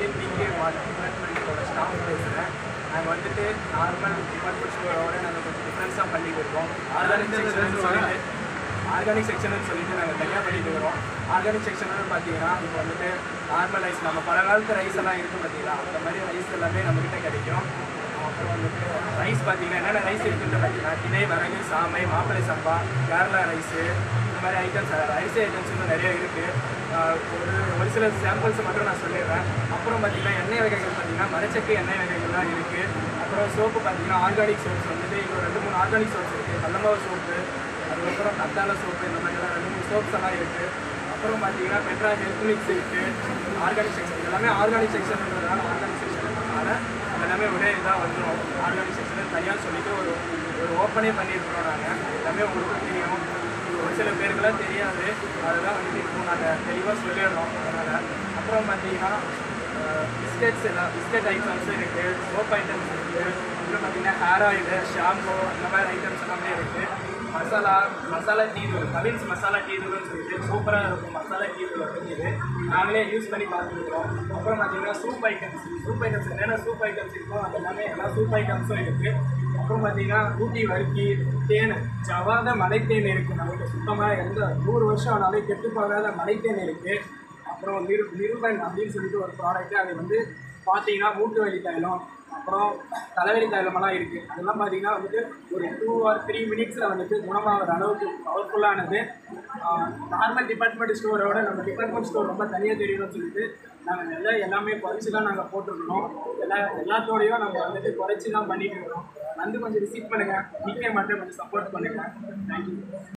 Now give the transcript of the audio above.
Canteen PK mart டிபார்ட்மெண்ட்டோட staff பேசுகிறேன். நாங்கள் வந்துட்டு நார்மல் டிபார்ட்மெண்ட் ஸ்டோரோட நாங்கள் கொஞ்சம் டிஃப்ரென்ஸாக பண்ணிட்டு இருக்கோம். ஆர்கானிக் செக்ஷன் சொல்லிட்டு நாங்கள் தனியாக பண்ணிட்டு வரோம். ஆர்கானிக் செக்ஷன் பார்த்தீங்கன்னா இப்போ வந்துட்டு நார்மல் ரைஸ் நம்ம பல காலத்து ரைஸ் எல்லாம் இருக்கும் பார்த்தீங்களா, அந்த மாதிரி ரைஸ் எல்லாமே நம்மக்கிட்ட கிடைக்கும். அப்புறம் வந்துட்டு ரைஸ் பார்த்தீங்கன்னா என்னென்ன ரைஸ் இருக்குன்னு பார்த்தீங்கன்னா திணை, வரகு, சாமை, மாப்பிளை சம்பா, கேரளா ரைஸு, இந்த மாதிரி ரைஸ் ஐட்டம்ஸ் இன்னும் நிறைய இருக்குது. ஒரு சில சாம்பிள்ஸ் மட்டும் நான் சொல்லிடுறேன். அப்புறம் பார்த்தீங்கன்னா எண்ணெய் வகைகள் பார்த்தீங்கன்னா மரச்சக்கு எண்ணெய் வகைகள்லாம் இருக்குது. அப்புறம் சோப்பு பார்த்தீங்கன்னா ஆர்கானிக் சோப்ஸ் வந்துட்டு இப்போ 2-3 ஆர்கானிக் சோப்ஸ் இருக்குது. கடலமாவு சோப்பு, அதுக்கப்புறம் கத்தாழை சோப்பு, இந்த மாதிரிலாம் 2-3 சோப்ஸ் எல்லாம் இருக்குது. அப்புறம் பார்த்தீங்கன்னா பெட்ரா ஹெல்த் மிக்ஸ் இருக்குது. ஆர்கானிக் செக்ஷன் எல்லாமே ஆர்கானிக் செக்ஷன்ன்றதுனால ஆர்கானிக் செக்ஷன்றதுனால எல்லாமே ஒரே இதாக வந்துடும். ஆர்கானிக் செக்ஷன் தனியாக சொல்லிட்டு ஒரு ஓப்பனே பண்ணியிருக்கிறோம். நாங்கள் எல்லாமே உங்களுக்கு தெரியும், ஒரு சில பேருக்குலாம் தெரியாது. அதெல்லாம் வந்துட்டு இப்போ நாங்கள் தெளிவாக சொல்லிடுறோம். அதனால் அப்புறம் பார்த்தீங்கன்னா பிஸ்கட் ஐட்டம்ஸும் இருக்குது, சோப் ஐட்டம்ஸ் இருக்குது. அப்புறம் பார்த்தீங்கன்னா ஹேர் ஆயிலு, ஷாம்பு, அந்த மாதிரி ஐட்டம்ஸ் எல்லாமே இருக்குது. மசாலா டீ தூள், கவின்ஸ் மசாலா டீ தூள்னு சொல்லிட்டு சூப்பராக இருக்கும். மசாலா டீ தூள் இருக்குது, நாங்களே யூஸ் பண்ணி பார்த்துருக்கோம். அப்புறம் பார்த்தீங்கன்னா சூப் ஐட்டம்ஸ் என்னென்ன சூப் ஐட்டம்ஸ் இருக்கோ அது எல்லாமே எல்லா சூப் ஐட்டம்ஸும் இருக்குது. அப்புறம் பார்த்தீங்கன்னா ஊட்டி வறுக்கி, தேன், ஜவாத மலைத்தேன் இருக்குது. நமக்கு சுத்தமாக எந்த 100 வருஷம் ஆனாலும் கெட்டு போகாத மலைத்தேன் இருக்குது. அப்புறம் நிருபன் அப்படின்னு சொல்லிட்டு ஒரு ப்ராடக்ட்டு, அது வந்து பார்த்தீங்கன்னா மூட்டு வலி தைலம், அப்புறம் தலைவலி தைலமெல்லாம் இருக்குது. அதெல்லாம் பார்த்தீங்கன்னா வந்துட்டு ஒரு 2 or 3 மினிட்ஸில் வந்துட்டு குணமாகிற அளவுக்கு பவர்ஃபுல்லானது. நார்மல் டிபார்ட்மெண்ட் ஸ்டோரோட நம்ம டிபார்ட்மெண்ட் ஸ்டோர் ரொம்ப தனியாக தெரியணும்னு சொல்லிட்டு நாங்கள் எல்லாமே குறைச்சி தான் நாங்கள் போட்டிருக்கணும். எல்லாத்தோடையும் நாங்கள் வந்துட்டு குறைச்சி தான் பண்ணிட்டு இருக்கோம். வந்து கொஞ்சம் விசிட் பண்ணுங்கள், நீங்களே மட்டும் கொஞ்சம் சப்போர்ட் பண்ணுங்கள். தேங்க்யூ.